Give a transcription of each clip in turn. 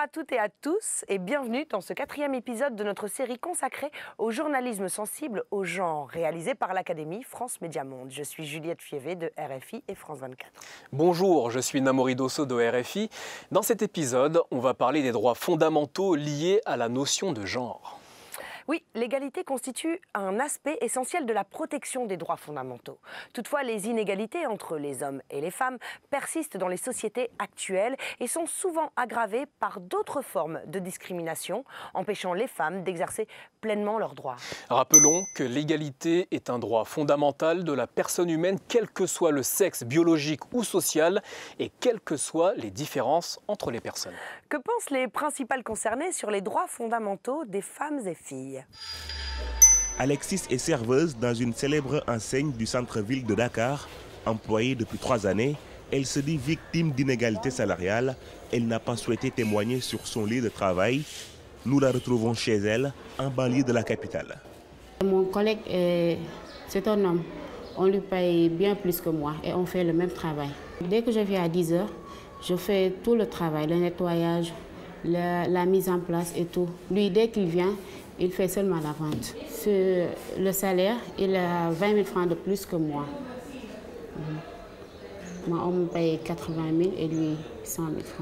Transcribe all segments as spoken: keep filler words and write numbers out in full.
à toutes et à tous et bienvenue dans ce quatrième épisode de notre série consacrée au journalisme sensible au genre, réalisé par l'Académie France Média Monde. Je suis Juliette Fievé de R F I et France vingt-quatre. Bonjour, je suis Namori Dosso de R F I. Dans cet épisode, on va parler des droits fondamentaux liés à la notion de genre. Oui, l'égalité constitue un aspect essentiel de la protection des droits fondamentaux. Toutefois, les inégalités entre les hommes et les femmes persistent dans les sociétés actuelles et sont souvent aggravées par d'autres formes de discrimination, empêchant les femmes d'exercer pleinement leurs droits. Rappelons que l'égalité est un droit fondamental de la personne humaine, quel que soit le sexe biologique ou social et quelles que soient les différences entre les personnes. Que pensent les principales concernées sur les droits fondamentaux des femmes et filles ? Alexis est serveuse dans une célèbre enseigne du centre-ville de Dakar. Employée depuis trois années, elle se dit victime d'inégalités salariales. Elle n'a pas souhaité témoigner sur son lieu de travail. Nous la retrouvons chez elle, en banlieue de la capitale. Mon collègue, c'est un homme. On lui paye bien plus que moi et on fait le même travail. Dès que je viens à dix heures, je fais tout le travail, le nettoyage, la, la mise en place et tout. Lui, dès qu'il vient, il fait seulement la vente. Sur le salaire, il a vingt mille francs de plus que moi. Moi, on me paye quatre-vingt mille et lui, cent mille francs.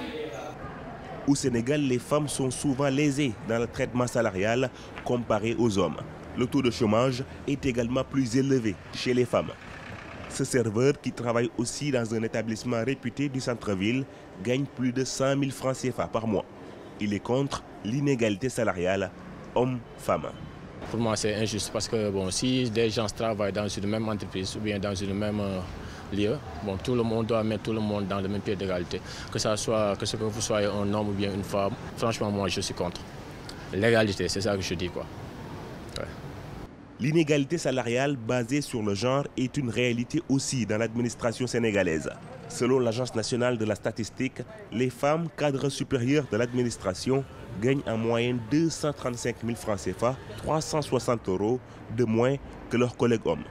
Au Sénégal, les femmes sont souvent lésées dans le traitement salarial comparé aux hommes. Le taux de chômage est également plus élevé chez les femmes. Ce serveur, qui travaille aussi dans un établissement réputé du centre-ville, gagne plus de cent mille francs C F A par mois. Il est contre l'inégalité salariale hommes-femmes. Pour moi, c'est injuste parce que bon, si des gens travaillent dans une même entreprise ou bien dans une même euh, lieu, bon, tout le monde doit mettre tout le monde dans le même pied d'égalité. Que ça soit, que ce que vous soyez un homme ou bien une femme, franchement, moi, je suis contre. L'égalité, c'est ça que je dis, quoi. Ouais. L'inégalité salariale basée sur le genre est une réalité aussi dans l'administration sénégalaise. Selon l'Agence nationale de la statistique, les femmes cadres supérieurs de l'administration gagnent en moyenne deux cent trente-cinq mille francs C F A, trois cent soixante euros de moins que leurs collègues hommes.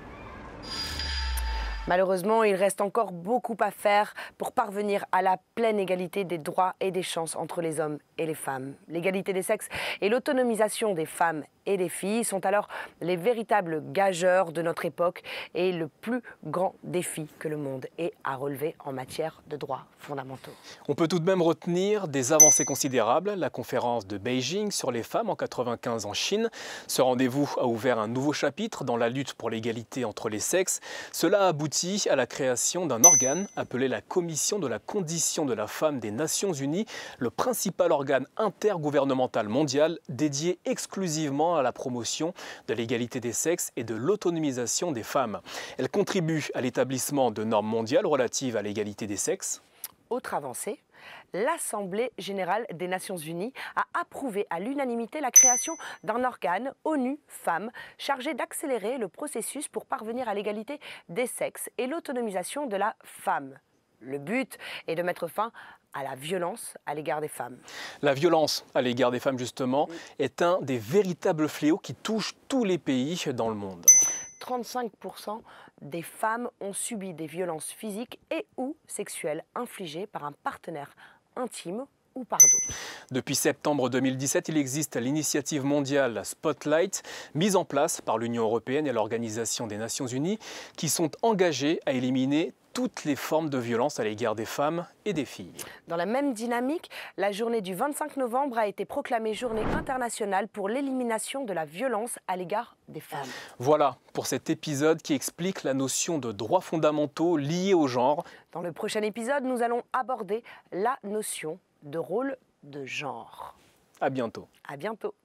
Malheureusement, il reste encore beaucoup à faire pour parvenir à la pleine égalité des droits et des chances entre les hommes et les femmes. L'égalité des sexes et l'autonomisation des femmes et des filles sont alors les véritables gageurs de notre époque et le plus grand défi que le monde ait à relever en matière de droits fondamentaux. On peut tout de même retenir des avancées considérables. La conférence de Beijing sur les femmes en quatre-vingt-quinze en Chine. Ce rendez-vous a ouvert un nouveau chapitre dans la lutte pour l'égalité entre les sexes. Cela a abouti à la création d'un organe appelé la Commission de la condition de la femme des Nations Unies, le principal organe intergouvernemental mondial dédié exclusivement à la promotion de l'égalité des sexes et de l'autonomisation des femmes. Elle contribue à l'établissement de normes mondiales relatives à l'égalité des sexes. Autre avancée, l'Assemblée générale des Nations Unies a approuvé à l'unanimité la création d'un organe ONU Femmes chargé d'accélérer le processus pour parvenir à l'égalité des sexes et l'autonomisation de la femme. Le but est de mettre fin à la violence à l'égard des femmes. La violence à l'égard des femmes, justement, est un des véritables fléaux qui touchent tous les pays dans le monde. trente-cinq pour cent des femmes ont subi des violences physiques et ou sexuelles infligées par un partenaire intime ou par d'autres. Depuis septembre deux mille dix-sept, il existe l'initiative mondiale Spotlight, mise en place par l'Union européenne et l'Organisation des Nations Unies, qui sont engagées à éliminer toutes les formes de violence à l'égard des femmes et des filles. Dans la même dynamique, la journée du vingt-cinq novembre a été proclamée journée internationale pour l'élimination de la violence à l'égard des femmes. Voilà pour cet épisode qui explique la notion de droits fondamentaux liés au genre. Dans le prochain épisode, nous allons aborder la notion de rôle de genre. À bientôt. À bientôt.